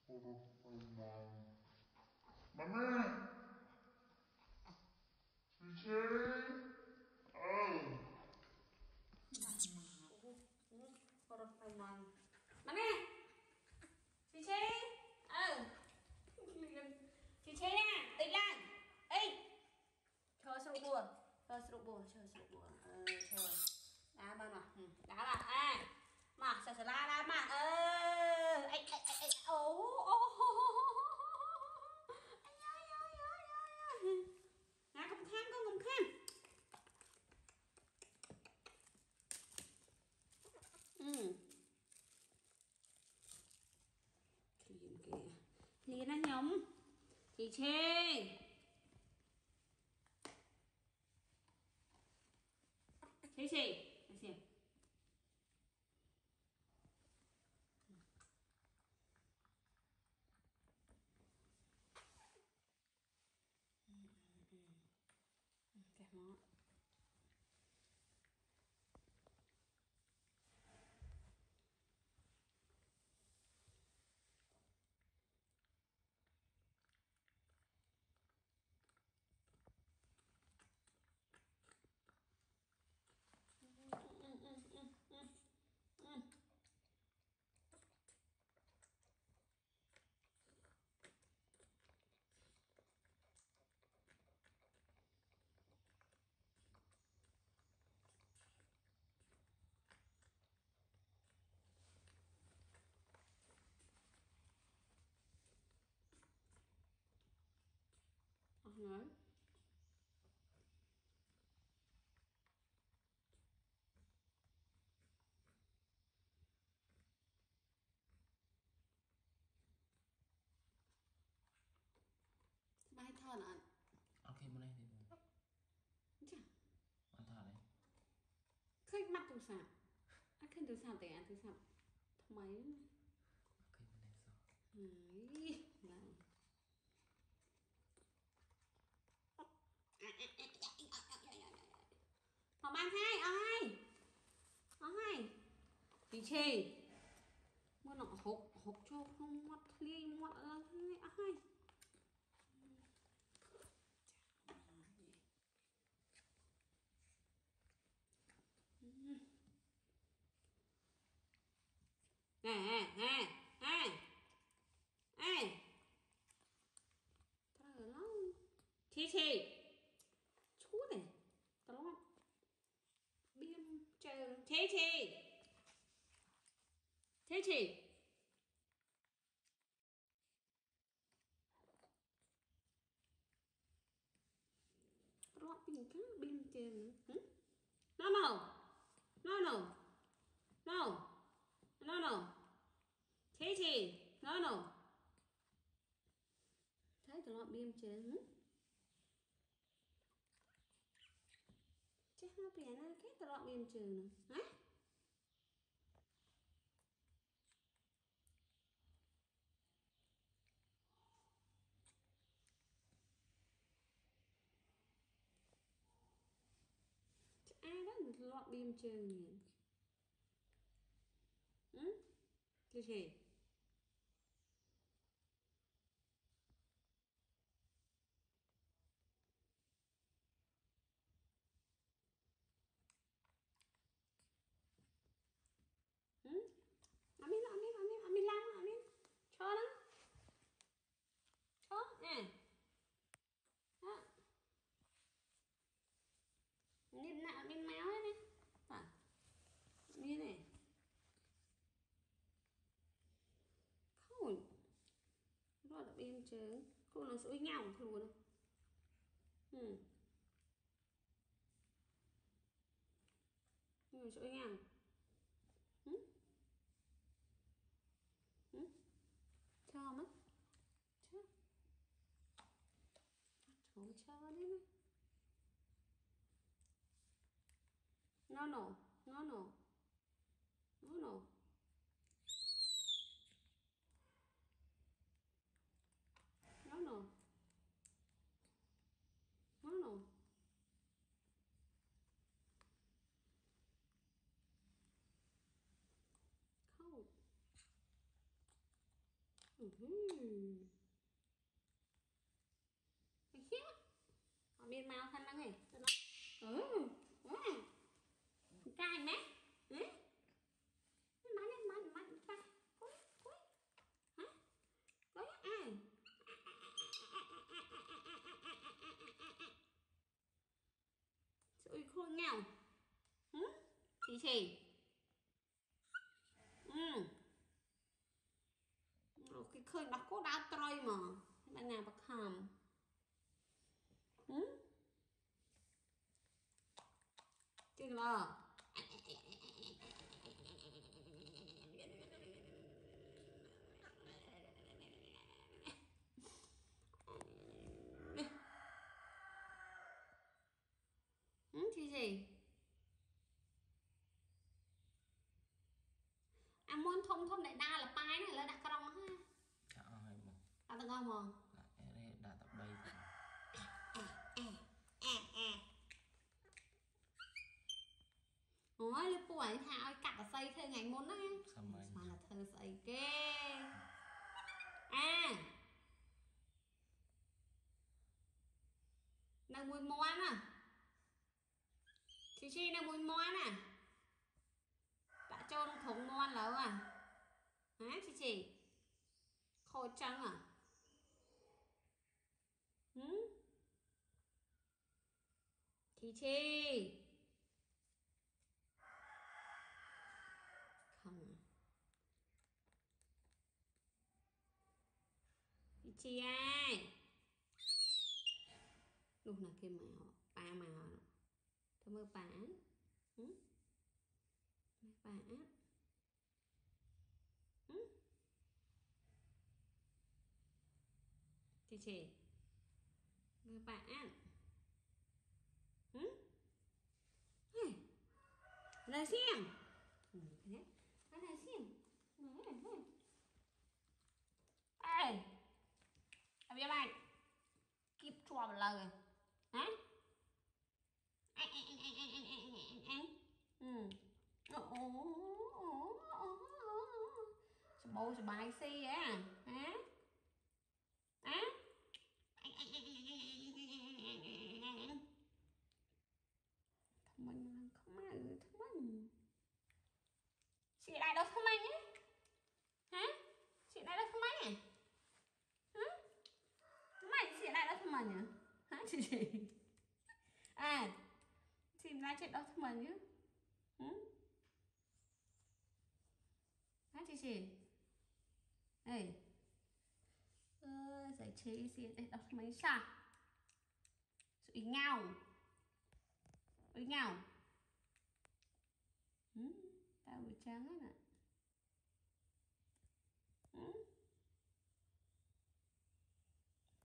Mamãe, xixi. Oh. Rồi phải mòn. Mà nè, chị Chi. Liền. Chị Chi nha, tỉnh lại. Ê. Chờ sụp buồn. Chờ sụp buồn, chờ sụp buồn. Chờ. Đá ba mà. Đá là à. Mà sợ sợ la mà. Ê. Ố. Ai. Nè không khen con không khen. Liền kìa. Liền á nhóm. Chị Chi. Chị Chi. Cái món. Nói. Bài thon ạ. Ok bên đây thì Chà. bạn thả đấy. Khách mắt từ sạp. Khách từ sạp để ăn từ sạp. Mấy. Ok bên đây sao? Đấy. Họ mang hai. Ai. Chị Chi. Mua nọ hộp cho không mắt ly mắt ai. Ê. Tao nó. Chi. Chú này. Tao nó. Biên chờ. Chi. Tao nó biên cá biên chờ. No. Chi. No. Thấy tao nó biên chờ. Chứ hai bè nó cái tao nó biên chờ nè. Hả? Ai đó được lọt bìm trường nhỉ? Cái gì? Amin làm cho nó nè đó nên nạo nên máu ấy nè như này không rồi là bên chứ không nó sôi nhau luôn người sôi nhau cho mất chứ không cho đấy nè no no không Họ miên mau thân lắm này. Trai mẹ. Ôi khôi nghèo. Chị. Cái khơi nó có đau trôi mà. Bạn nào bạc hàm. Chứ là chị gì? À muốn thông đại đa là pai này là đặt cái rong ha. Chả ai mà. À tao ngon mà. Lại đã tập đây. Ôi, lúc tuổi thảo cả xây thơ ngày muốn á. Sao mà là thơ xây kê. Nâng mùi món à. Chị nâng mùi món à. Đã cho nó thùng món lâu à. Hả chị? Khôi trắng à. Chị không à. Chị ai lúc nào kia màu ba màu thôi mơ bà bà chị mơ bà là xem là xem ê em biết anh kịp chùa một lời hả bố sẽ bài si á hả mình không ai mình chị lại đâu không anh ấy hả chị lại đâu không anh hả mày chị lại đâu không mình nhỉ hả chị tìm ra chuyện đâu không mình nhá hả chị ê giải trí gì đây đọc mấy sao sự ý nhau tao bị trắng hết ạ